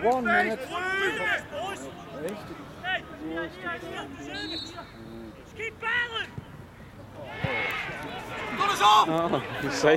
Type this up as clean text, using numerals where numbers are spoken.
1 minute. Got us off! Oh, you say.